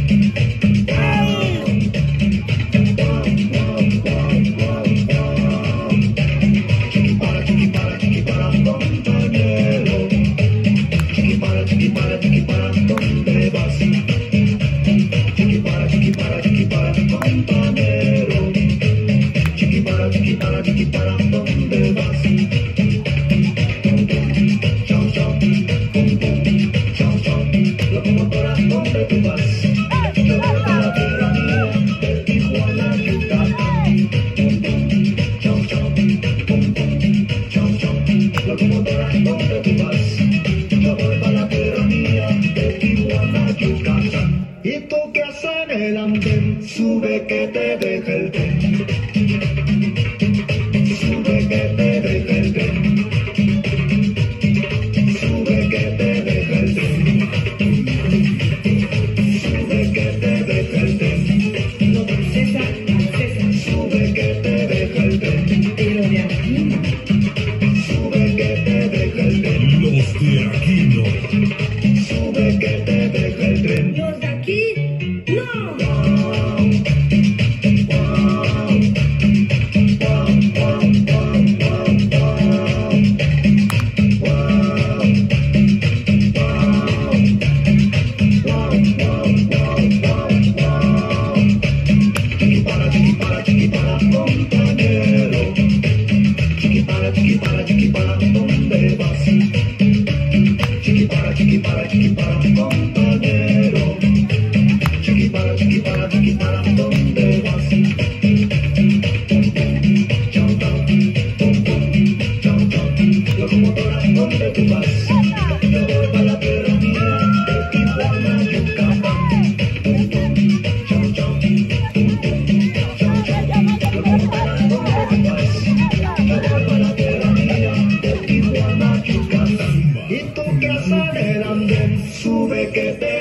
Locomotora, ¿dónde tú vas? Yo voy para la tierra mía, de Tijuana, Yucatán. Y tú que haces en el andén, sube que te deja el tren. Sube que te deja el tren. Sube que te deja el tren. Sube que te deja el tren. Lo princesa, princesa. Sube que te deja el tren. Pero de aquí no. Sube que te deja el tren. Los de aquí no. Sube que te deja el tren. Los de aquí no. Chiquipara, compañero. Chiquipara, ¿dónde vas? Chiquipara, compañero. Chiquipara, ¿dónde vas? Chau, chau, locomotora, ¿dónde tú vas? Yo voy para la tierra mía, de Tijuana, Yucatán. Chau, chau, locomotora, ¿dónde tú vas? Yo voy para la tierra mía, de Tijuana, Yucatán. Y tú que haces en el andén, sube que te